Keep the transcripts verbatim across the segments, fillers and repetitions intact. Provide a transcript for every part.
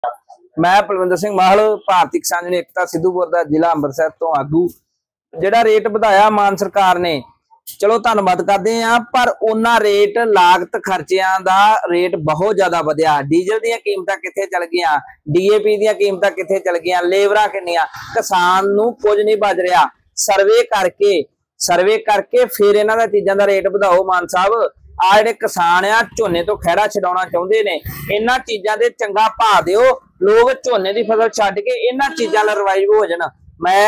मैं बलविंदर सिंह माहल भारतीय किसान यूनियन एकता सिद्धूपुर का जिला अंमृतसर तो आगू जिहड़ा रेट वधाया मान सरकार ने चलो धन्नवाद करते हैं पर उन्ना रेट लागत खर्चियां दा रेट बहुत ज्यादा वधिया। डीजल दी कीमतां कित्थे चल गईयां, डीएपी दी कीमतां कित्थे चल गईयां, लेबरां किन्नियां, किसान नूं कुछ नहीं बच रहा। सर्वे करके सर्वे करके फिर इन्हां दा चीज़ां दा रेट वधाओ। मान साहब आ जिहड़े किसान आ झोने तो खैड़ा छडाउणा चाहुंदे ने, इन्हां चीज़ां दे चंगा भाव दिओ। लोग झोने दी फसल छड्ड के इन्हां चीज़ां नाल रिवाइव हो जाण। मैं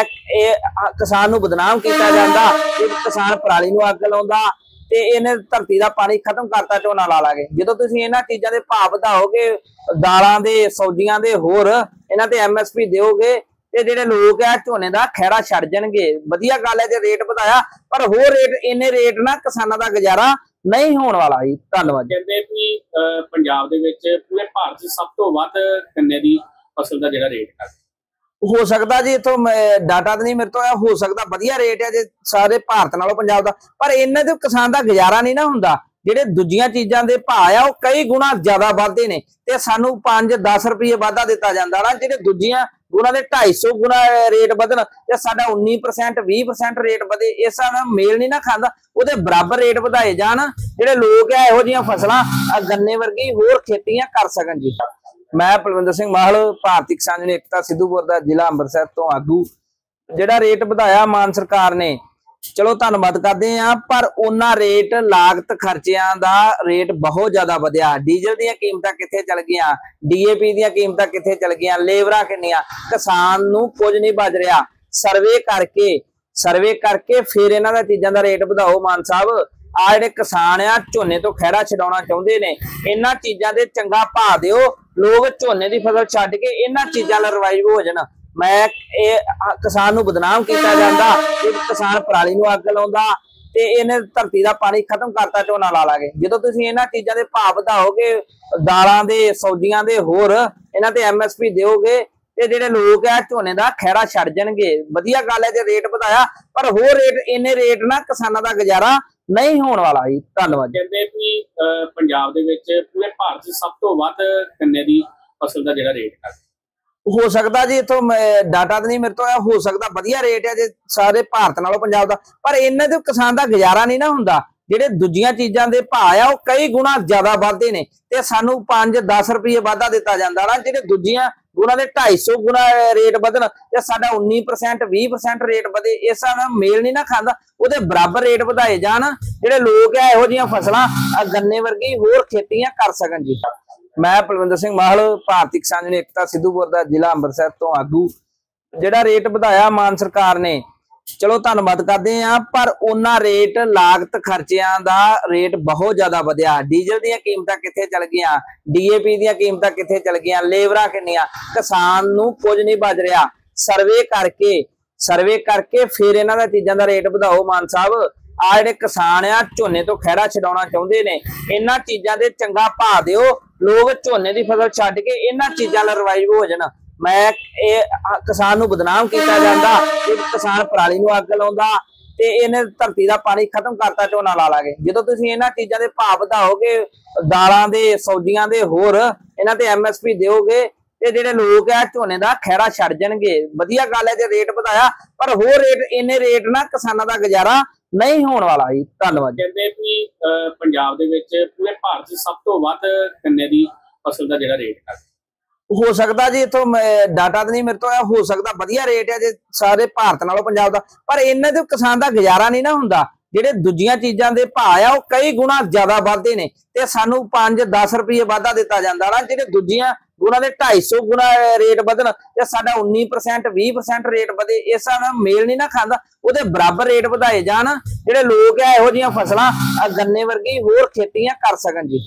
किसान नूं बदनाम किया जाता, किसान पराली नूं अग लाउंदा ते इहने धरती दा पानी खत्म करता, झोना ला लागे। जदों तुसीं इन्हां चीज़ां दे भाव वधाओगे, दालां दे सब्जियां दे होर इन्हां ते एम एस पी दिओगे ते जिहड़े लोग आ झोने दा खैड़ा छड्ड जाणगे। वधिया गल है जे रेट वधाया, पर होर रेट इन्ने रेट ना किसानां दा गुजारा नहीं होने वाला जी। धन्नवाद। कहते भी पंजाब दे विच पूरे भारत च सब तो वध गन्ने दी फसल दा जिहड़ा रेट है हो सकता जी, इथों डाटा तो नहीं मेरे तो हो सकता वधिया रेट है जे सारे भारत नालों पंजाब दा, पर इन्ने ते किसान दा गुजारा नहीं ना हुंदा। जिहड़े दूजियां चीज़ां दे भाव आ वो कई गुणा ज्यादा वधदे ने ते सानू पांच दस रुपये वाधा दिता जांदा ना। जिहड़े दूजियां गुणा दे ढाई सौ गुणा रेट वधन ते साडा उन्नी परसेंट बीस परसेंट रेट वधे, इस नाल मेल नहीं ना खांदा। उहदे बराबर रेट वधाए जाण, जिहड़े लोग आ इहो जिहियां फसलां गन्ने वर्गी होर खेतियां कर सकन जी। मैं बलविंदर सिंह माहल भारतीय किसान यूनियन एकता सिद्धूपुर का जिला अंमृतसर तो आगू जिहड़ा रेट वधाया मान सरकार ने चलो धन्नवाद करते हैं, पर उन्ना रेट लागत खर्चियां दा रेट बहुत ज्यादा वधिया। डीजल दी कीमतां कित्थे चल गईयां, डीएपी दी कीमतां कित्थे चल गईयां, लेबरां किन्नियां, किसान नूं कुछ नहीं बच रहा। सर्वे करके सर्वे करके फिर इन्हां दा चीज़ां दा रेट वधाओ। मान साहब आ जिहड़े किसान आ झोने तो खैड़ा छडाउणा चाहुंदे ने, इन्हां चीज़ां दे चंगा भाव दिओ। लोग झोने दी फसल छड्ड के इन्हां चीज़ां नाल रिवाइव हो जाण। मैं किसान नूं बदनाम किया जाता, किसान पराली नूं अग लाउंदा ते इहने धरती दा पानी खत्म करता, झोना ला लागे। जदों तुसीं इन्हां चीज़ां दे भाव वधाओगे, दालां दे सब्जियां दे होर इन्हां ते एम एस पी दिओगे ते जिहड़े लोग आ झोने दा खैड़ा छड्ड जाणगे। वधिया गल है जे रेट वधाया, पर होर रेट इन्ने रेट ना किसानां दा गुजारा नहीं होने वाला जी। धन्नवाद। कहते भी पंजाब दे विच पूरे भारत च सब तो वध गन्ने दी फसल दा जिहड़ा रेट है हो सकता जी, इथों डाटा तो नहीं मेरे तो हो सकता वधिया रेट है जे सारे भारत नालों पंजाब दा, पर इन्ने ते किसान दा गुजारा नहीं ना हुंदा। जिहड़े दूजियां चीज़ां दे भाव आ वो कई गुणा ज्यादा वधदे ने ते सानू पांच दस रुपये वाधा दिता जांदा ना। जिहड़े दूजियां गुणा दे ढाई सौ गुणा रेट वधन ते साडा उन्नी परसेंट बीस परसेंट रेट वधे, इस नाल मेल नहीं ना खांदा। उहदे बराबर रेट वधाए जाण, जिहड़े लोग आ इहो जिहियां फसलां गन्ने वर्गी होर खेतियां कर सकन जी। मैं बलविंदर सिंह माहल भारतीय किसान यूनियन एकता सिद्धूपुर का जिला अंमृतसर तो आगू जिहड़ा रेट वधाया मान सरकार ने चलो धन्नवाद करते हैं, पर उन्ना रेट लागत खर्चियां दा रेट बहुत ज्यादा वधिया। डीजल दी कीमतां कित्थे चल गईयां, डीएपी दी कीमतां कित्थे चल गईयां, लेबरां किन्नियां, किसान नूं कुछ नहीं बच रहा। सर्वे करके सर्वे करके फिर इन्हां दा चीज़ां दा रेट वधाओ। मान साहब आ जिहड़े किसान आ झोने तो खैड़ा छडाउणा चाहुंदे ने, इन्हां चीज़ां दे चंगा भाव दिओ। लोग झोने दी फसल छड्ड के इन्हां चीज़ां नाल रिवाइव हो जाण। मैं किसान नूं बदनाम किया जाता, किसान पराली नूं अग लाउंदा ते इहने धरती दा पानी खत्म करता, झोना ला लागे। जदों तुसीं इन्हां चीज़ां दे भाव वधाओगे, दालां दे सब्जियां दे होर इन्हां ते एम एस पी दिओगे ते जिहड़े लोग आ झोने दा खैड़ा छड्ड जाणगे। वधिया गल है जे रेट वधाया, पर होर रेट इन्ने रेट ना किसानां दा गुजारा नहीं होने वाला जी। धन्नवाद। कहते भी पंजाब दे विच पूरे भारत च सब तो वध गन्ने दी फसल दा जिहड़ा रेट है हो सकता जी, इथों डाटा तो नहीं मेरे तो हो सकता वधिया रेट है जे सारे भारत नालों पंजाब दा, पर इन्ने ते किसान दा गुजारा नहीं ना हुंदा। जिहड़े दूजियां चीज़ां दे भाव आ वो कई गुणा ज्यादा वधदे ने ते सानू पांच दस रुपये वाधा दिता जांदा ना। जिहड़े दूजियां गुणा दे ढाई सौ गुणा रेट वधन ते साडा उन्नी परसेंट बीस परसेंट रेट वधे, इस नाल मेल नहीं ना खांदा। उहदे बराबर रेट वधाए जाण, जिहड़े लोग आ इहो जिहियां फसलां गन्ने वर्गी होर खेतियां कर सकन जी।